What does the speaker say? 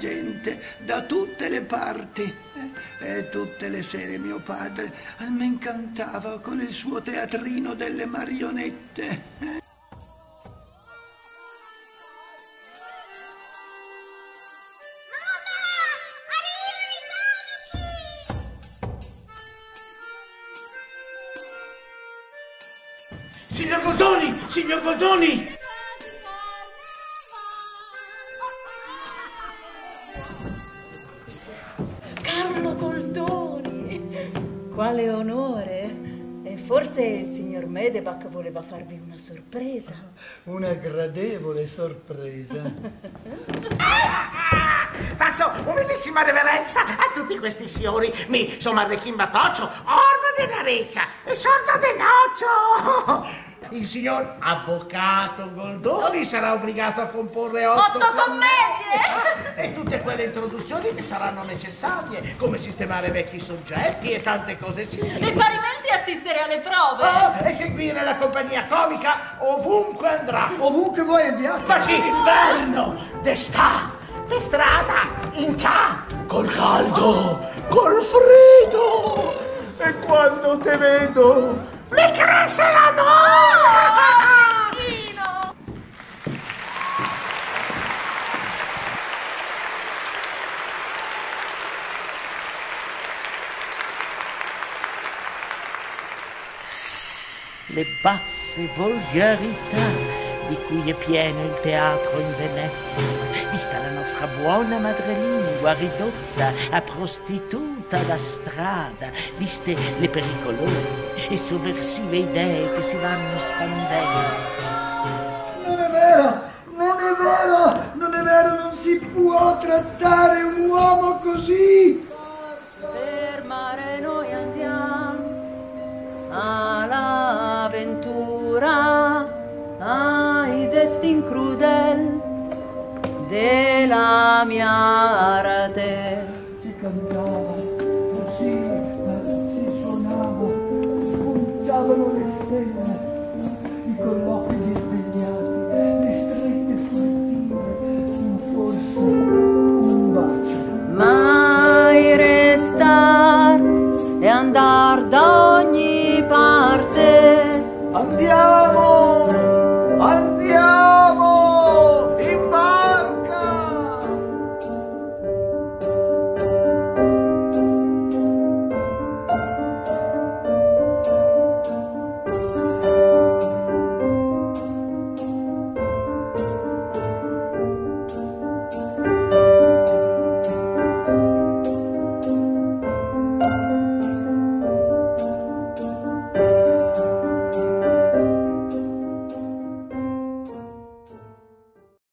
gente da tutte le parti. E tutte le sere mio padre me incantava con il suo teatrino delle marionette. Signor Goldoni! Signor Goldoni! Carlo Goldoni! Quale onore! E forse il signor Medebach voleva farvi una sorpresa. Una gradevole sorpresa. Faccio umilissima reverenza a tutti questi signori. Mi sono Arlechin Batoccio, orbo di Nareccia e sordo di Noccio. Il signor avvocato Goldoni sarà obbligato a comporre 8 commedie e tutte quelle introduzioni che saranno necessarie, come sistemare vecchi soggetti e tante cose simili. E parimenti assistere alle prove. E seguire la compagnia comica ovunque andrà. Ovunque voi andiate. Ma sì, inverno, d'estate, per strada, in ca, col caldo, col freddo. E quando te vedo, mi cresce l'amore! Le basse volgarità di cui è pieno il teatro in Venezia, vista la nostra buona madrelingua ridotta a prostituta da strada, viste le pericolose e sovversive idee che si vanno spandendo. Non è vero, non è vero, non è vero, non si può trattare un uomo così. Per mare noi andiamo all'avventura, ai destin crudel della mia arte. Ti cantavo